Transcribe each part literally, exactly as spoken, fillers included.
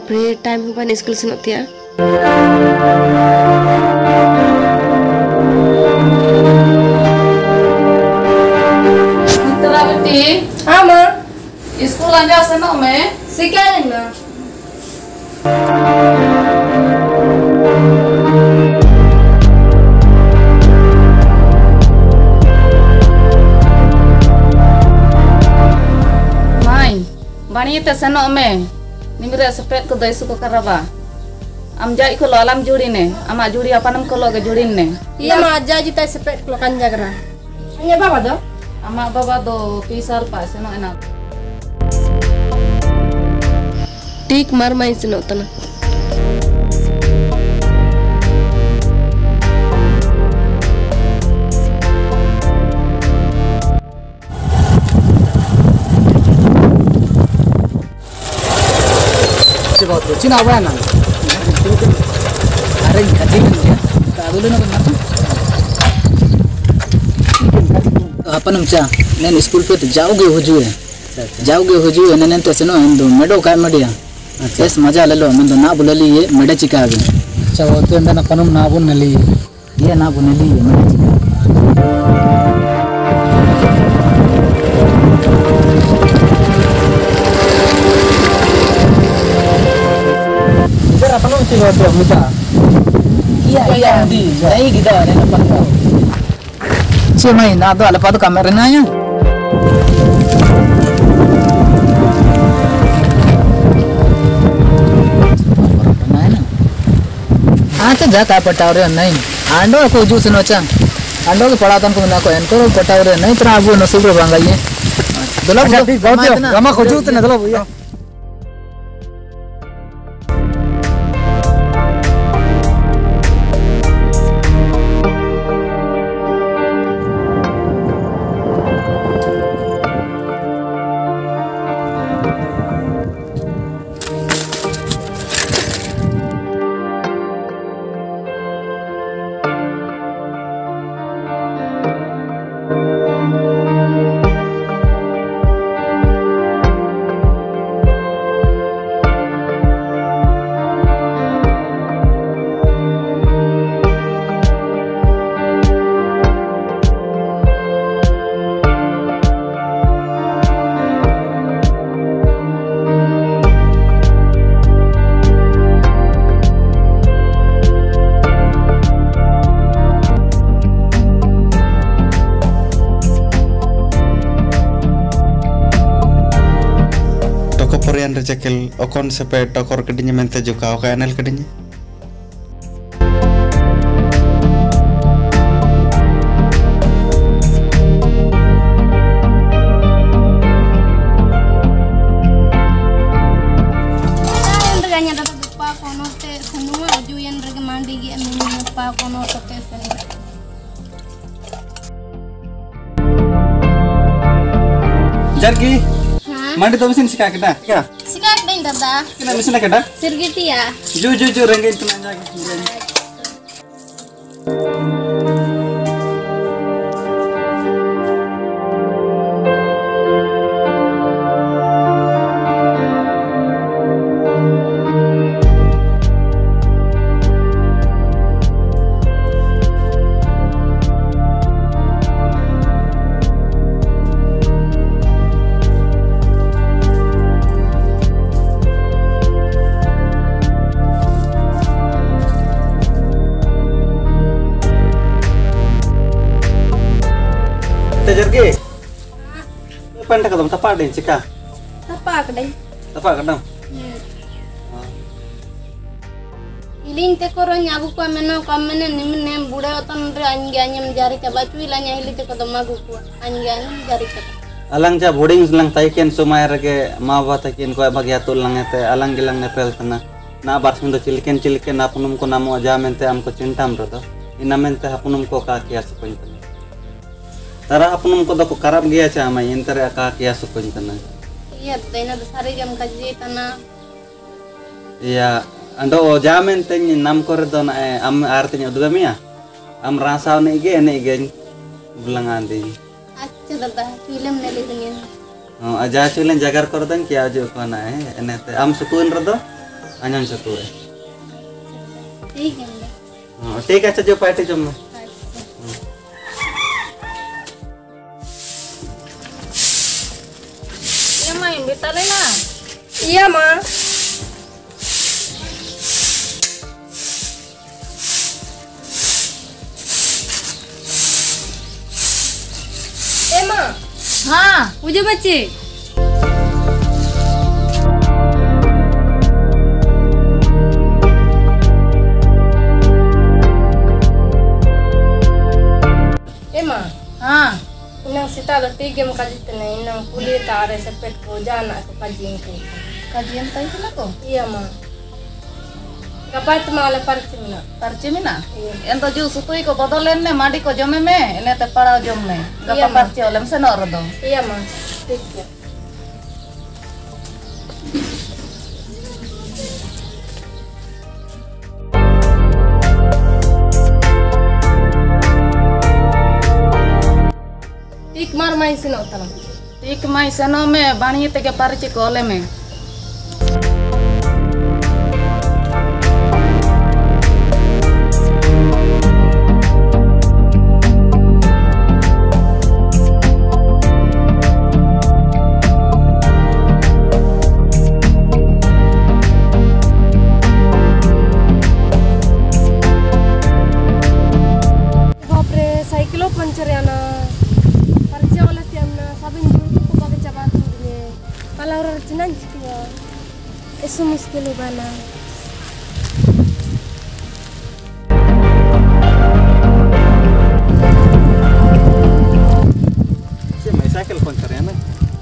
बापरे टाइम होगा स्कूल से नोतिया Mitra beti, हाँ माँ स्कूल आने से ना मैं सिखा लेना main. Bani itu seno me, nimire sepet ke dai suko karaba. Am jai ko alam juri ne, ama juri apa nam ko loge jurin ne. iya माँ aja jita sepet kalau kan jagra hanya bawa do Ama baba do pisar pa seno enak. ठीक मार माई से नोतना Cina apa ya nang? Ada gaji kan dia? Tak dulu nak nak. Apa namanya? Nen school पे तो जाओगे हुजूर है, जाओगे हुजूर है nen तो सुनो हिंदू मेडो काय मडिया, ऐस मजा ले लो मैं तो ना बुला ली ये मेडे चिका आगे, अच्छा वो तो इंदा ना पनुम ना बुन नली, ये ना बुन नली ये मेडे चिका, इधर apa namanya sih waktu muda, iya iya di, नहीं kita nen apa tuh, sih main ना तो अलग पादु kamera nanya. अच्छा जा का पटाव रे नहीं आंडो को जूस नोचा आंडो के पड़ातन को ना को एंतो पटाव रे नहीं तरा अब नसीब रे बांगाइए दलो बहुत गमा को जूत ने दलो भैया Korean rejekel okon sepe tokor kedinya mente juga oke anel kedinya yang reganya dapat lupa kono te semua uju yang rega mandi gi amin lupa kono te semua Jargi mandi to mesin sika kita ya sika kdain dada kita mesin kita sirgiti ya ju ju ju rengin tunan jagi Jargi, apa yang kadang tepat deh cika? tepak kdain Tepat kadang. Ilin te koro nyagu ko amena ko amena nimne bude otan re ange anyam jari ka bacu ilanya ili te ko damagu ko ange anyam jari ka Alang ja boarding lang taiken sumay rage ma bata kin ko bagya tul lang ete alang gilang nepel tana na barsin do chilken chilken apunum ko namo aja mente amko cintam rodo inamente apunum ko ka kias point Tara apunum ko do ko karab gaya cha ma intere ka kias point tana iya dena besari jam kaji tana iya ando jamen ten nam kor do na am artinya udah mia am rasa ne ge ne ge bulangan di अच्छा दादा फिल्म ने ले देंगे oh aja chulen jagar kor dan kia jo ko na eh enete am sukun rodo anyan satu है ठीक है मैं हाँ ठीक है अच्छा जो पार्टी जम में Ya main betale na. Iya, Ma. Eh, Ma. हाँ Udah baca? Eh, Ma. हाँ Inang sita do tiga mo kajit na inang kulit are sa pet ko jana ko kajing ko. kajian tayo pala ko. Iya, Ma. Kapat mga parche mo na. Parche mina. Iya. Ento ju sutui ko bodolen ne madi ko jome me ene te para jom ne. Iya, Gapa Ma. parche olem se no rodo. Iya, Ma. Tik ya. Tik mar main sino tanam. Tik mai seno me bani te ke parche ko ole me. Bapak cycle puncture याना परिचय वाला tiamna sabin dulu ko baga jabat dulu kalau orang jenang jiwa itu muskil bana चे मैं cycle puncture है ना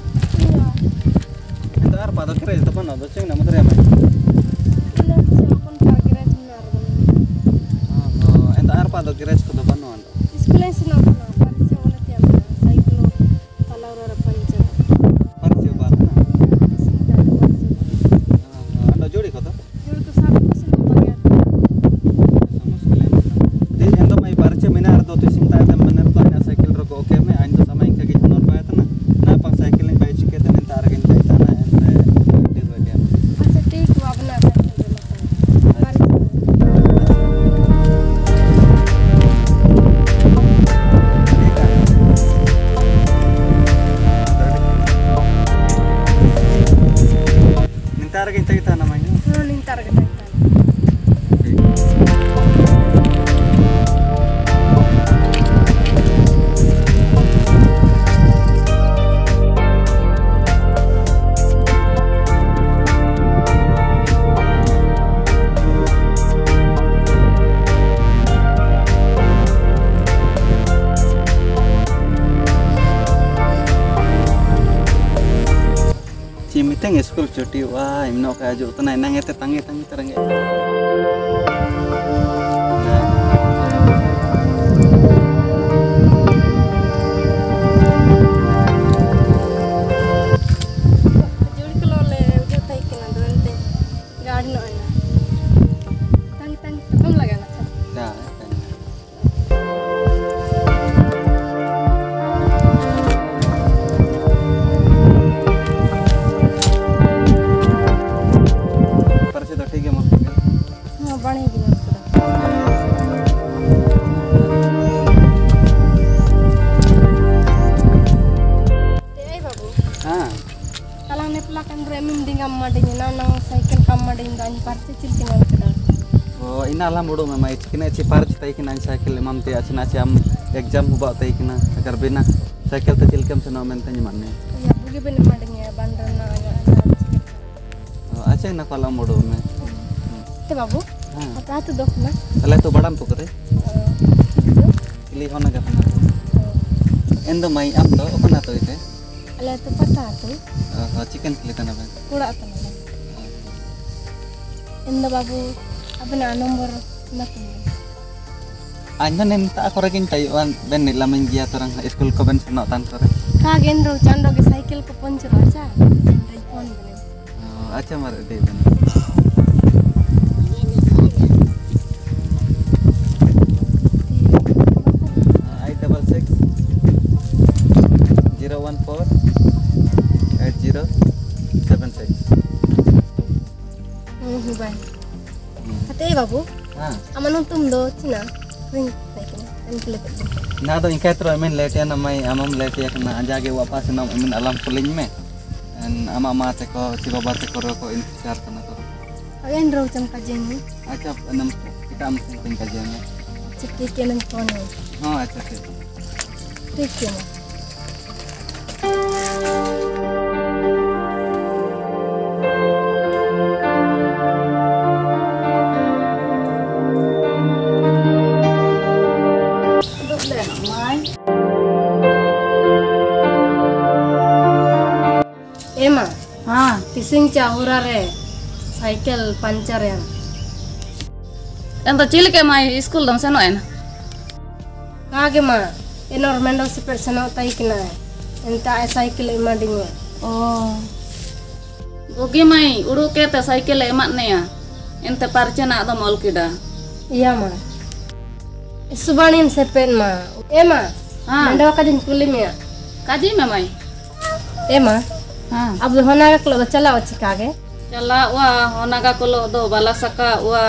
इंतजार ar pada kira itu mana tuh cing nama terima ina siapun pagira jenar oh enta ar pada kira itu tuh mana anda sekolah sini apa परिचय वाला tiamna cycle kalau orang puncture परिचय बात ना sini dah परिचय anda jodi kota jual tu sabi ko sini baga di endo mai परिचय mina ar tuh sing ta tem bener tuh na cycle rogo oke me ando sama yang kayak gitu normal itu na na pang cycle yang baik cikit dan enta argin baik sana ente di dua dia अच्छा ठीक हुआ अपना cycle दे minta argin kita namanya हाँ निंतर के time Cimiteng school cuti wah imno kayak aja tenang nang ete tangi tangi terang ya. जुड़ के लो ले जो ताई के ना दोनते गाड़ी नो ना तंग तंग तो कम लगा ना Nah, परिचय तो ठीक है मत हाँ बनेगी ना पूरा ए बाबू हाँ kalau ne pelakan remim dingam mading na nang cycle kam mading dan parti cilkin wal kada oh ini alam bodoh memang itu kena ci parch tai kena cycle imam te acina ci am exam huba tai kena agar bina cycle te cilkem seno mente nyamanne ya bugi bene mading ya bandar na na oh acha na kala bodoh me te babu हाँ apa tu dok na तले तो बड़ाम तो करे itu इली होना का पना एंदो माई am तो अपना तो इते ala tu pata tu oh chicken kili tanah ben kura tu na inda babu apa na nomor na tu anya nem tak aku rekin Taiwan ben ni lamen gia terang school ko ben seno tan kore ka gendro chando ke cycle ko puncture aja dan phone bene oh acha mar de ben eight double six zero one four eight zero seven six do cina ring taikina kan kile pe Na do ingkai tro emen lete na mai amam lete ya kena ajage wa pas nam emen alam kuling me. En ama ma te ko si baba te ko ko intisar kana ko. agen ro cam kajen ni Acha enam kita am sing kajian. cekki kenan kono Oh acha te. tikina Ema, Ha, pising cahura re, cycle pancar ya. ento cilik e mai school dong seno en. Kage ma, enor mendo si persona tai kina, enta e cycle ema dingo. Oh. Gogi mai uru ke te cycle emak ne ya. Ente parche na do mol kida. Iya ma. Subanin sepen ma. Ema, Ha, mendo kadin kulim ya. kaji me mai. Ema, Ha. अब होना का क्लो चला अच्छी कागे. Chala wa honaga kolo do balasaka wa.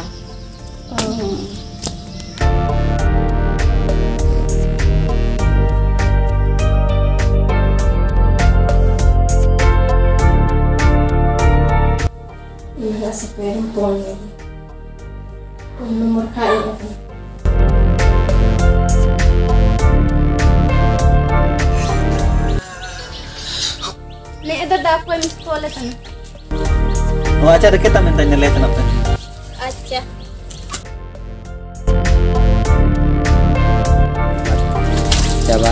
Iya sepen pon. Pon nomor kaya. Ne ada dapat miss call kan. Oh acha de kita minta nyele kana pe. Acha. Coba.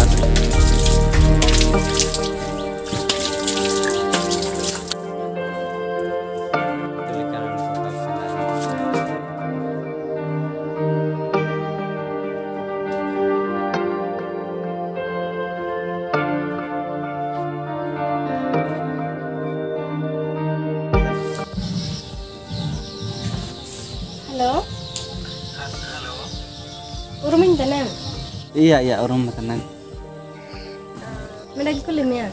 Halo. Urumin tanam. Iya iya orang tenang. Menagi kulim ya.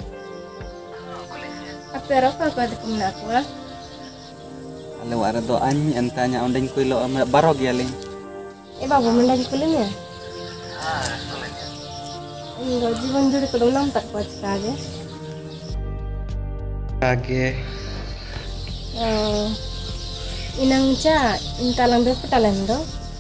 Apa rokok kau ada kumna aku lah. Ale wara do an entanya ondeng kuilo ame barog ya ling. Eh babu menagi kulim ya. Enggak jiwan juri kedong nam tak kuat kage. Kage. Eh, inang cha intalang be petalan do.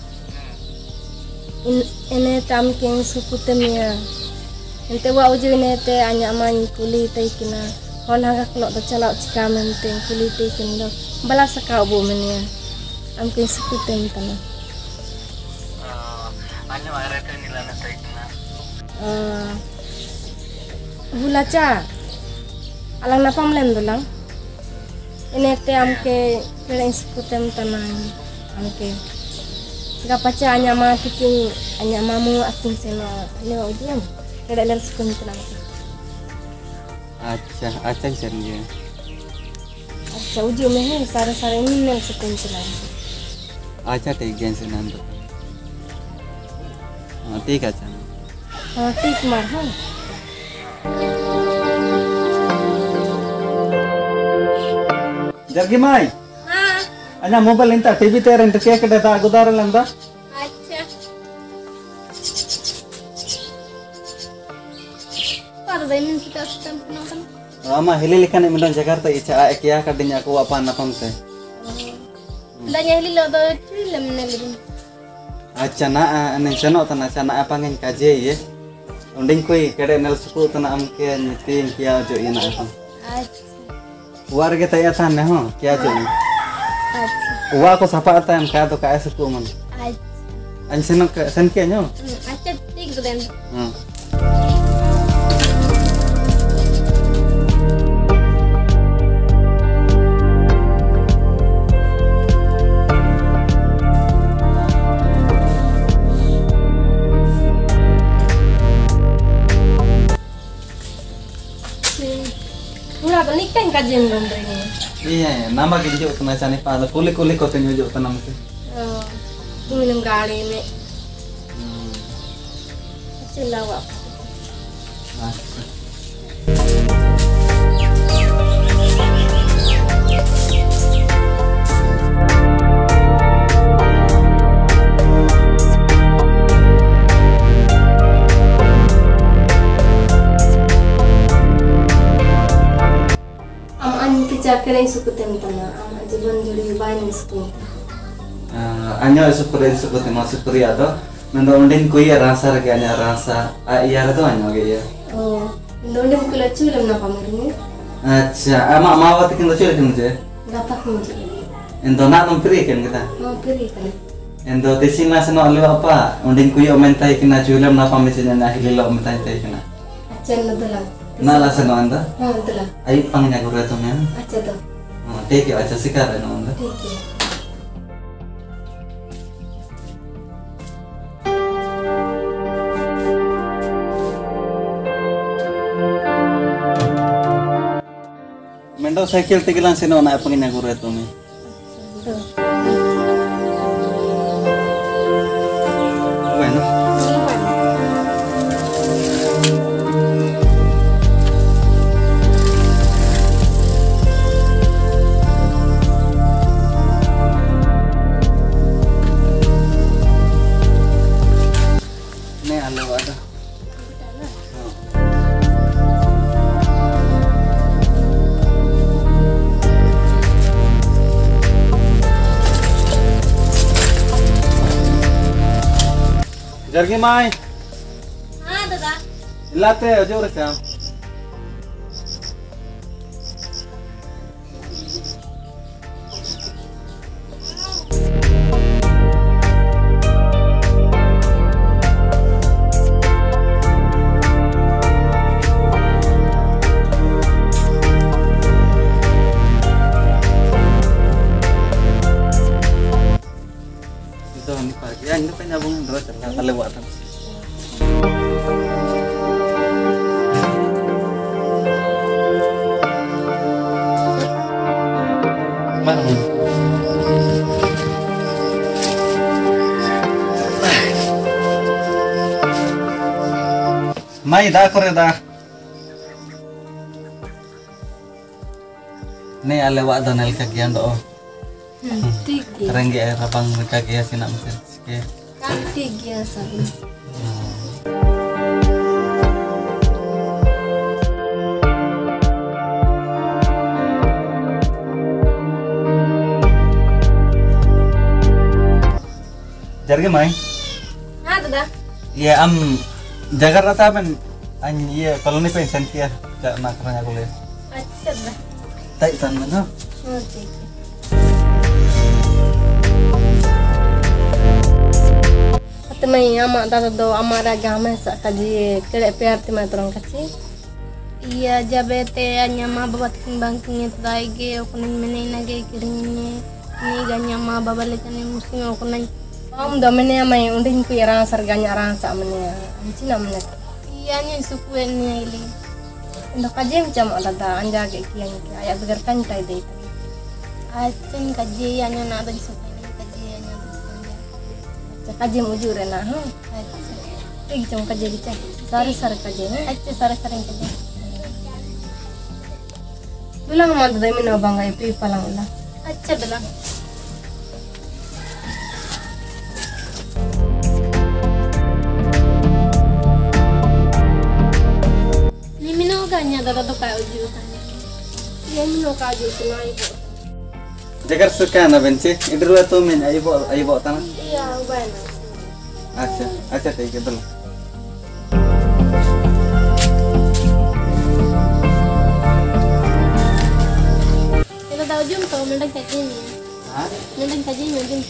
In ene tam keng sukutemia. Ente wa uju ene te anya man kuli te kina. Hon haga klok do chalao cikamen te kuli te kindo. Bala saka bu menia. Am keng sukutem tana. Anya wara te nilana te kina. Eh, hula cha. Alang napam lem dolang. Ene te am ke keng sukutem tana. Am ke Gapacha anya ma tiking anya mamu ating seno ini wa udiam kada ler sukun tenang Acha acha sen ye. acha uji mehe sare sare ini ler sukun tenang Acha te gen sen ando. Ah ठीक है चल. ha tik mar ha Jagi mai. Ha. Anya mobile inta T V te rent ke ke da gudaran landa. Acha. Pada daimin kita stamp nonton. Ama hili likan imdan Jakarta icha ek ya kadinya aku apa napam te. Danya hili lo do film nelin. Acha na ane seno tana chana apa ngin kaje ye. Onding koi kede nel suku tana am ke meeting kia jo ina apa. Acha. Warga tanya tanya ho kia jo. Acha. Wa ko sapa ata am ka to ka suku man. Acha. An seno sen kia nyo. Acha tik do den. Hmm. Mura to nikan kajen rombre ni Iya, nama ginjo tana chani pa kuli kuli ko tenyo jo tana mte. eh minum gari me Hmm. cilawa Acha. kena suku tem tanah ama jebon juri bain suku Anyo seperti seperti masuk pria tuh, mendo undin kuya rasa lagi anya rasa, iya tuh anyo gitu ya. oh ndonde mukula culam na pamirni Acha, ama mawat kin tuh cuy kin tuh. dapat kunci Endo nak numpiri kan kita. mau pilih kan Endo tisina seno alu apa, undin kuya omentai kina culam na pamisinya na hililo omentai tai kina. acen nadalang Nala seno anda, oh nadalang ayo pangnya guru itu men. acen tuh Teki aja sekarang anda. tiki Mendo cycle tigilan seno na pangnya guru itu men. tuh Bueno. Ini alo ada. Jargi mai, Ah, dadah. ilate aja udah jam. Itu ini pagi, ya ini penyambung terus cerita kelewatan. Mana? Mai dah kore dah. Nih alewat dan el kagian doa. tiki Renggi air rapang kagia sih nak mesti. kan tiki asal Jargi mai. Ah, dadah. Iya am Jakarta men an iya koloni pensen kia jak makranya kuliah. Aceh dadah. Tai tan mana? oh tiki Temai ama tata do amara game sa kaji kere per temai torang kaci Iya, jabete anya ma babat kin bangking itu daige okunin menai nage kiringnya. Ini ganya ma babale kane musim okunan. om do mene amai undin ku yarang sarganya arang sa mene ancina mene Iya nya suku ini ili. ndo kaji macam tata anja ke kian ke ayat begar kan tai dei Acen kaji anya na ada suku ini kaji anya ada. kaji mujur na ha tigi cuma kaji dicek sari sari kaji na Aceh sare-sare kaji. Tulang man dai mino bangga ipi palang ulah Aceh dadah. Ni mino ganya dadah to kayak uji utanya. iya mino kaji tunai ko Jagar suka na benci. Idru itu men ayo bawa ayo bawa tanah. iya ubana Acha, acha take it dulu. Kita tahu jum to mendang kaji ni. Hah? Mendang kaji ni jum.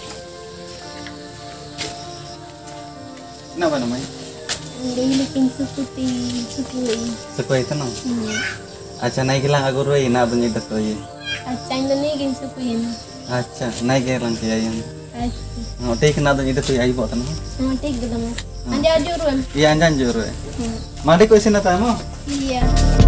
Kenapa namanya? Dili king suku ti suku ini. Suka itu nang. Hmm. Acha naik lang aku roi na bunyi itu ye. Aceh ini king suku ini. Acha naik lang kaya yang. Aceh. Oh take na bunyi itu ayo bawa tanah. Sama tik dadah mas. Anja ajuruan. Iya anjan juru. Hmm. Mandi ko isin na tayo mo. Iya.